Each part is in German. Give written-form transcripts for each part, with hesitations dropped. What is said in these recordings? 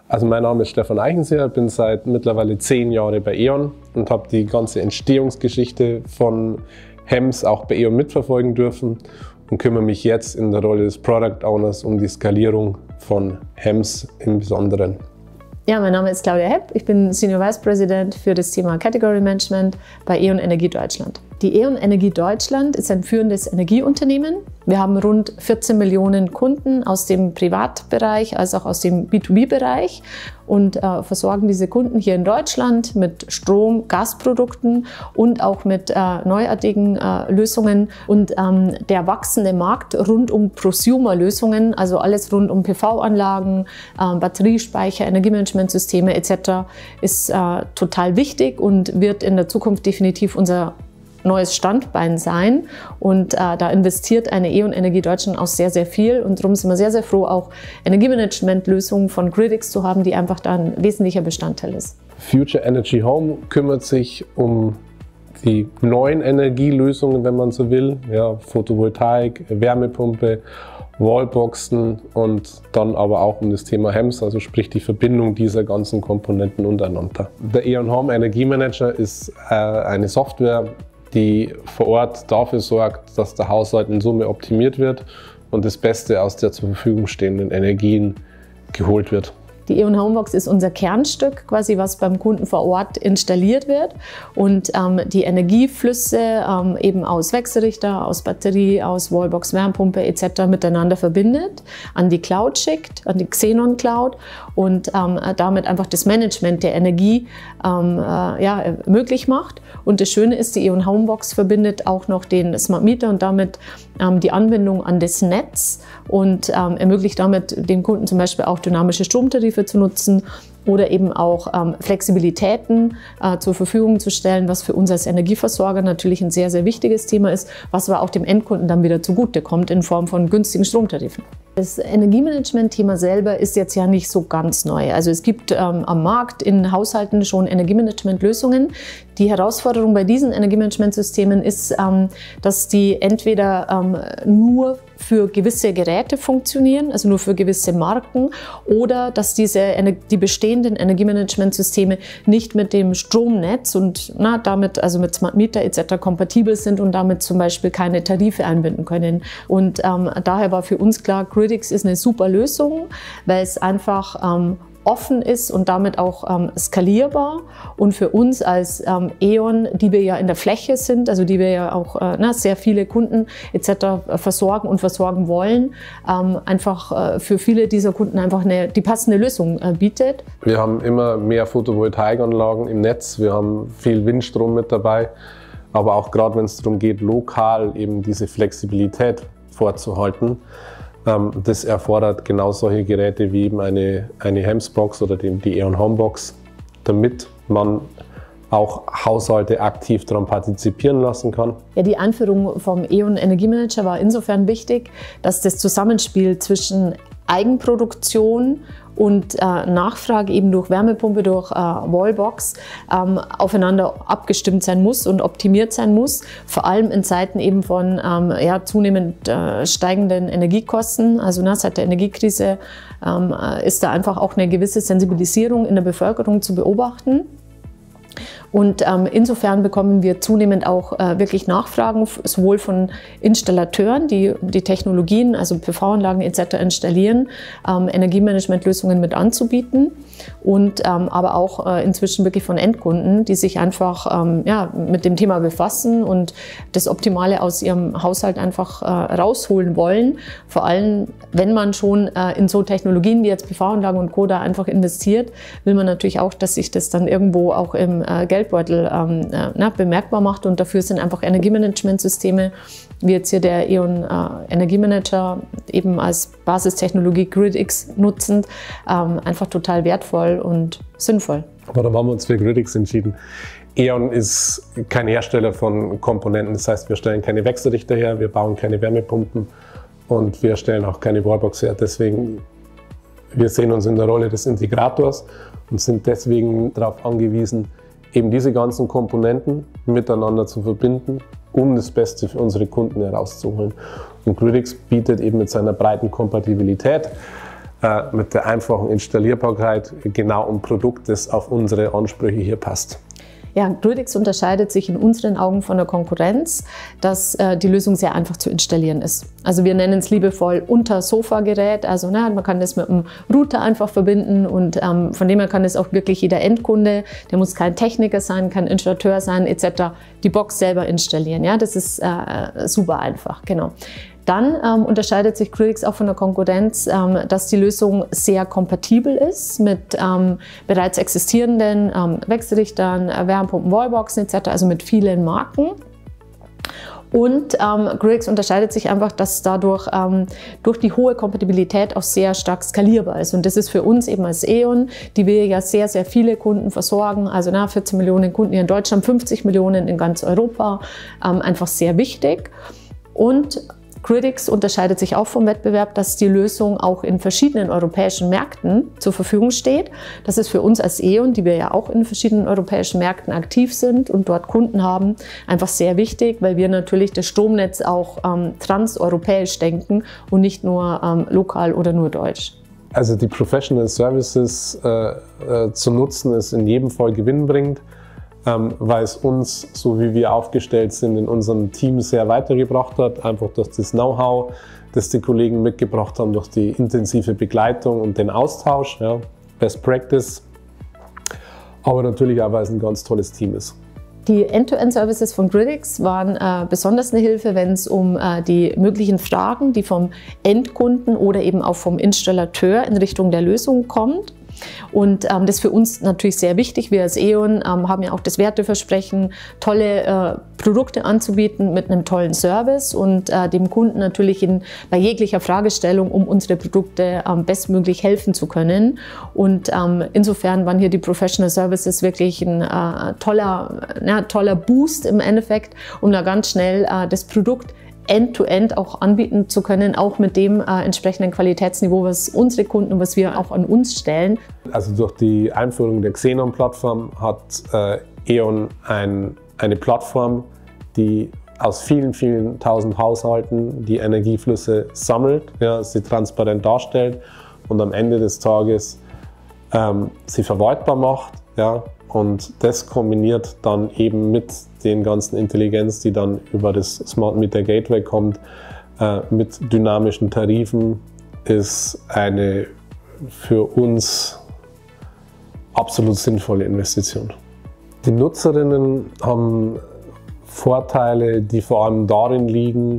Also mein Name ist Stefan Eichenseer, bin seit mittlerweile 10 Jahren bei E.ON und habe die ganze Entstehungsgeschichte von HEMS auch bei E.ON mitverfolgen dürfen und kümmere mich jetzt in der Rolle des Product Owners um die Skalierung von HEMS im Besonderen. Ja, mein Name ist Claudia Häpp, ich bin Senior Vice President für das Thema Category Management bei E.ON Energie Deutschland. Die E.ON Energie Deutschland ist ein führendes Energieunternehmen. Wir haben rund 14 Millionen Kunden aus dem Privatbereich als auch aus dem B2B-Bereich und versorgen diese Kunden hier in Deutschland mit Strom-, Gasprodukten und auch mit neuartigen Lösungen. Und der wachsende Markt rund um Prosumer-Lösungen, also alles rund um PV-Anlagen, Batteriespeicher, Energiemanagementsysteme etc. ist total wichtig und wird in der Zukunft definitiv unser neues Standbein sein, und da investiert eine E.ON Energie Deutschland auch sehr, sehr viel, und darum sind wir sehr, sehr froh, auch Energiemanagementlösungen von gridX zu haben, die einfach da ein wesentlicher Bestandteil ist. Future Energy Home kümmert sich um die neuen Energielösungen, wenn man so will, ja, Photovoltaik, Wärmepumpe, Wallboxen und dann aber auch um das Thema HEMS, also sprich die Verbindung dieser ganzen Komponenten untereinander. Der E.ON Home Energiemanager ist eine Software, die vor Ort dafür sorgt, dass der Haushalt in Summe optimiert wird und das Beste aus der zur Verfügung stehenden Energien geholt wird. Die E.ON Homebox ist unser Kernstück, quasi, was beim Kunden vor Ort installiert wird und die Energieflüsse eben aus Wechselrichter, aus Batterie, aus Wallbox, Wärmepumpe etc. miteinander verbindet, an die Cloud schickt, an die Xenon Cloud, und damit einfach das Management der Energie möglich macht. Und das Schöne ist, die E.ON Homebox verbindet auch noch den Smart Meter und damit die Anbindung an das Netz und ermöglicht damit dem Kunden zum Beispiel auch dynamische Stromtarife zu nutzen oder eben auch Flexibilitäten zur Verfügung zu stellen, was für uns als Energieversorger natürlich ein sehr, sehr wichtiges Thema ist, was aber auch dem Endkunden dann wieder zugutekommt in Form von günstigen Stromtarifen. Das Energiemanagement-Thema selber ist jetzt ja nicht so ganz neu. Also es gibt am Markt in Haushalten schon Energiemanagement-Lösungen. Die Herausforderung bei diesen Energiemanagementsystemen ist, dass die entweder nur für gewisse Geräte funktionieren, also nur für gewisse Marken, oder dass die bestehenden Energiemanagementsysteme nicht mit dem Stromnetz und damit, also mit Smart Meter etc. kompatibel sind und damit zum Beispiel keine Tarife einbinden können. Und daher war für uns klar, gridX ist eine super Lösung, weil es einfach offen ist und damit auch skalierbar, und für uns als E.ON, die wir ja in der Fläche sind, also die wir ja auch sehr viele Kunden etc. versorgen und versorgen wollen, einfach für viele dieser Kunden einfach die passende Lösung bietet. Wir haben immer mehr Photovoltaikanlagen im Netz, wir haben viel Windstrom mit dabei, aber auch gerade wenn es darum geht, lokal eben diese Flexibilität vorzuhalten. Das erfordert genau solche Geräte wie eben eine HEMS-Box oder die E.ON Homebox, damit man auch Haushalte aktiv daran partizipieren lassen kann. Ja, die Einführung vom E.ON Energiemanager war insofern wichtig, dass das Zusammenspiel zwischen Eigenproduktion und Nachfrage eben durch Wärmepumpe, durch Wallbox aufeinander abgestimmt sein muss und optimiert sein muss. Vor allem in Zeiten eben von zunehmend steigenden Energiekosten. Also seit der Energiekrise ist da einfach auch eine gewisse Sensibilisierung in der Bevölkerung zu beobachten. Und insofern bekommen wir zunehmend auch wirklich Nachfragen, sowohl von Installateuren, die die Technologien, also PV-Anlagen etc. installieren, Energiemanagementlösungen mit anzubieten, und aber auch inzwischen wirklich von Endkunden, die sich einfach mit dem Thema befassen und das Optimale aus ihrem Haushalt einfach rausholen wollen. Vor allem, wenn man schon in so Technologien wie jetzt PV-Anlagen und Co. da einfach investiert, will man natürlich auch, dass sich das dann irgendwo auch im Geldbeutel bemerkbar macht, und dafür sind einfach Energiemanagementsysteme wie jetzt hier der E.ON Energiemanager eben als Basistechnologie gridX nutzend einfach total wertvoll und sinnvoll. Warum haben wir uns für gridX entschieden? E.ON ist kein Hersteller von Komponenten, das heißt, wir stellen keine Wechselrichter her, wir bauen keine Wärmepumpen und wir stellen auch keine Wallbox her. Deswegen, wir sehen uns in der Rolle des Integrators und sind deswegen darauf angewiesen, eben diese ganzen Komponenten miteinander zu verbinden, um das Beste für unsere Kunden herauszuholen. Und gridX bietet eben mit seiner breiten Kompatibilität mit der einfachen Installierbarkeit genau ein Produkt, das auf unsere Ansprüche hier passt. Ja, gridX unterscheidet sich in unseren Augen von der Konkurrenz, dass die Lösung sehr einfach zu installieren ist. Also wir nennen es liebevoll Unter-Sofa-Gerät. Also man kann das mit einem Router einfach verbinden und von dem her kann es auch wirklich jeder Endkunde, der muss kein Techniker sein, kein Installateur sein etc., die Box selber installieren. Ja, das ist super einfach, genau. Dann unterscheidet sich gridX auch von der Konkurrenz, dass die Lösung sehr kompatibel ist mit bereits existierenden Wechselrichtern, Wärmepumpen, Wallboxen etc., also mit vielen Marken. Und gridX unterscheidet sich einfach, dass dadurch durch die hohe Kompatibilität auch sehr stark skalierbar ist. Und das ist für uns eben als E.ON, die wir ja sehr, sehr viele Kunden versorgen, also 14 Millionen Kunden hier in Deutschland, 50 Millionen in ganz Europa, einfach sehr wichtig. Und gridX unterscheidet sich auch vom Wettbewerb, dass die Lösung auch in verschiedenen europäischen Märkten zur Verfügung steht. Das ist für uns als E.ON, die wir ja auch in verschiedenen europäischen Märkten aktiv sind und dort Kunden haben, einfach sehr wichtig, weil wir natürlich das Stromnetz auch transeuropäisch denken und nicht nur lokal oder nur deutsch. Also die Professional Services zu nutzen, ist in jedem Fall gewinnbringend, weil es uns, so wie wir aufgestellt sind, in unserem Team sehr weitergebracht hat, einfach durch das Know-how, das die Kollegen mitgebracht haben, durch die intensive Begleitung und den Austausch, ja, Best Practice, aber natürlich auch, weil es ein ganz tolles Team ist. Die End-to-End-Services von gridX waren besonders eine Hilfe, wenn es um die möglichen Fragen, die vom Endkunden oder eben auch vom Installateur in Richtung der Lösung kommt. Und das ist für uns natürlich sehr wichtig. Wir als E.ON haben ja auch das Werteversprechen, tolle Produkte anzubieten mit einem tollen Service und dem Kunden natürlich bei jeglicher Fragestellung, um unsere Produkte bestmöglich helfen zu können. Und insofern waren hier die Professional Services wirklich ein toller Boost im Endeffekt, um da ganz schnell das Produkt End-to-End auch anbieten zu können, auch mit dem entsprechenden Qualitätsniveau, was unsere Kunden und was wir auch an uns stellen. Also durch die Einführung der Xenon-Plattform hat E.ON eine Plattform, die aus vielen, vielen tausend Haushalten die Energieflüsse sammelt, ja, sie transparent darstellt und am Ende des Tages sie verwaltbar macht. Ja, und das kombiniert dann eben mit den ganzen Intelligenz, die dann über das Smart Meter Gateway kommt, mit dynamischen Tarifen, ist eine für uns absolut sinnvolle Investition. Die Nutzerinnen haben Vorteile, die vor allem darin liegen,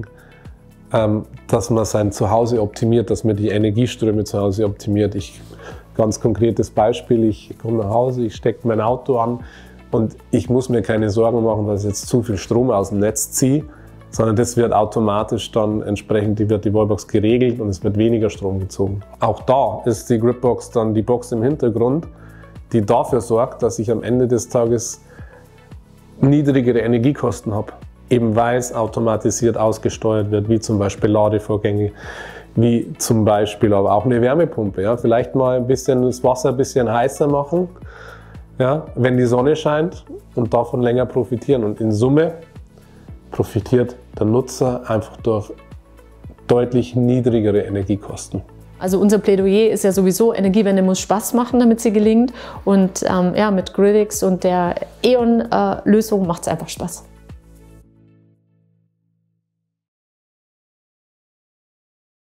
dass man sein Zuhause optimiert, dass man die Energieströme zu Hause optimiert. Ganz konkretes Beispiel, ich komme nach Hause, ich stecke mein Auto an und ich muss mir keine Sorgen machen, dass ich jetzt zu viel Strom aus dem Netz ziehe, sondern das wird automatisch dann entsprechend, wird die Wallbox geregelt und es wird weniger Strom gezogen. Auch da ist die Gridbox dann die Box im Hintergrund, die dafür sorgt, dass ich am Ende des Tages niedrigere Energiekosten habe, eben weil es automatisiert ausgesteuert wird, wie zum Beispiel Ladevorgänge, wie zum Beispiel aber auch eine Wärmepumpe. Ja? Vielleicht mal ein bisschen das Wasser ein bisschen heißer machen, ja? Wenn die Sonne scheint und davon länger profitieren. Und in Summe profitiert der Nutzer einfach durch deutlich niedrigere Energiekosten. Also unser Plädoyer ist ja sowieso, Energiewende muss Spaß machen, damit sie gelingt. Und mit gridX und der E.ON-Lösung macht es einfach Spaß.